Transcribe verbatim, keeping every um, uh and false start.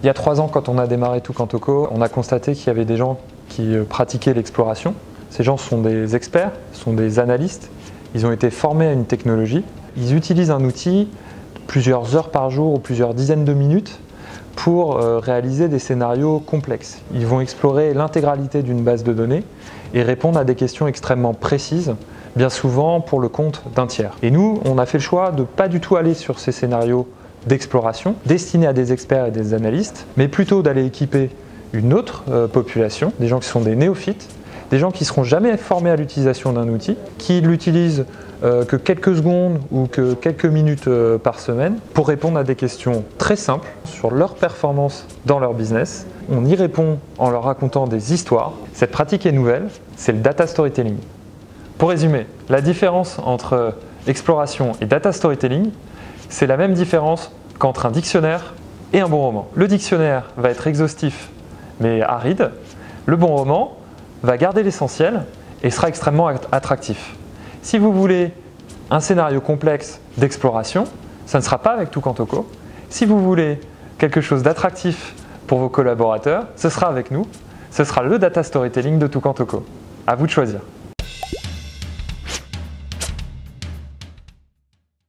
Il y a trois ans, quand on a démarré Toucan-Toco, on a constaté qu'il y avait des gens qui pratiquaient l'exploration. Ces gens sont des experts, sont des analystes, ils ont été formés à une technologie. Ils utilisent un outil plusieurs heures par jour ou plusieurs dizaines de minutes pour euh, réaliser des scénarios complexes. Ils vont explorer l'intégralité d'une base de données et répondre à des questions extrêmement précises, bien souvent pour le compte d'un tiers. Et nous, on a fait le choix de ne pas du tout aller sur ces scénarios d'exploration destinés à des experts et des analystes, mais plutôt d'aller équiper une autre euh, population, des gens qui sont des néophytes, des gens qui ne seront jamais formés à l'utilisation d'un outil, qui l'utilisent euh, que quelques secondes ou que quelques minutes euh, par semaine pour répondre à des questions très simples sur leur performance dans leur business. On y répond en leur racontant des histoires. Cette pratique est nouvelle, c'est le data storytelling. Pour résumer, la différence entre exploration et data storytelling, c'est la même différence qu'entre un dictionnaire et un bon roman. Le dictionnaire va être exhaustif mais aride. Le bon roman va garder l'essentiel et sera extrêmement attractif. Si vous voulez un scénario complexe d'exploration, ça ne sera pas avec Toucan-Toco. Si vous voulez quelque chose d'attractif pour vos collaborateurs, ce sera avec nous. Ce sera le data storytelling de Toucan-Toco. À vous de choisir.